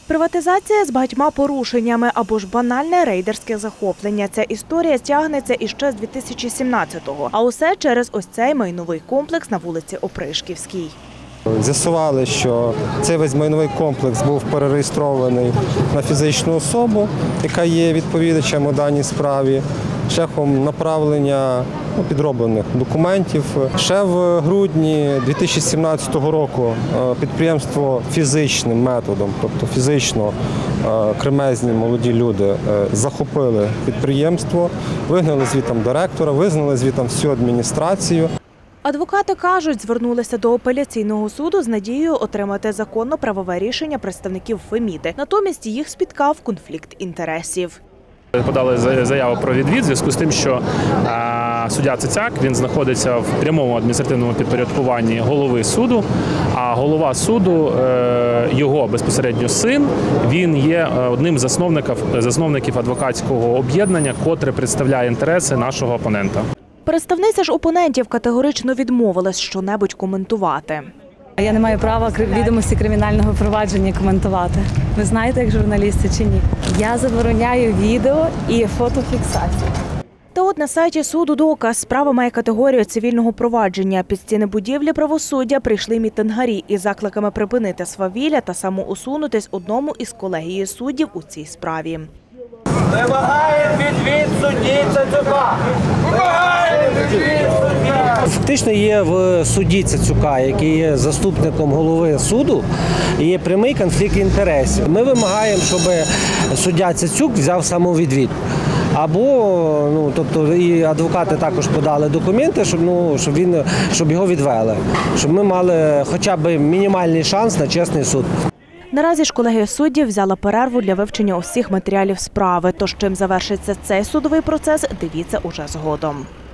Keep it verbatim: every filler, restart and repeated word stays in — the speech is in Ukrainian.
Приватизація з багатьма порушеннями або ж банальне рейдерське захоплення. Ця історія тягнеться іще з дві тисячі сімнадцятого. А усе через ось цей майновий комплекс на вулиці Опришківській. З'ясували, що цей весь майновий комплекс був перереєстрований на фізичну особу, яка є відповідачем у даній справі, шляхом направлення ну, підроблених документів. Ще в грудні дві тисячі сімнадцятого року підприємство фізичним методом, тобто фізично кремезні молоді люди захопили підприємство, вигнали звітом директора, визнали звітом всю адміністрацію. Адвокати кажуть, звернулися до апеляційного суду з надією отримати законно правове рішення представників Феміди. Натомість їх спіткав конфлікт інтересів. Подали заяву про відвід в зв'язку з тим, що суддя Цицяк, він знаходиться в прямому адміністративному підпорядкуванні голови суду, а голова суду, його безпосередньо син, він є одним з засновників, засновників адвокатського об'єднання, котре представляє інтереси нашого опонента. Представниця ж опонентів категорично відмовилась що-небудь коментувати. Я не маю права відомості кримінального провадження коментувати. Ви знаєте, як журналісти чи ні? Я забороняю відео і фотофіксацію. Та от на сайті суду доказ. Справа має категорію цивільного провадження. Під стіни будівлі правосуддя прийшли мітингарі із закликами припинити свавілля та самоусунутись одному із колегії суддів у цій справі. Вимагаємо відвід судді Цицюка! Вимагаємо відвід судді! Фактично є в судді Цицюка, який є заступником голови суду, і є прямий конфлікт інтересів. Ми вимагаємо, щоб суддя Цицюк взяв самовідвід. Або, ну, тобто, і адвокати також подали документи, щоб, ну, щоб, він, щоб його відвели. Щоб ми мали хоча б мінімальний шанс на чесний суд. Наразі ж колегія суддів взяла перерву для вивчення усіх матеріалів справи. Тож чим завершиться цей судовий процес, дивіться уже згодом.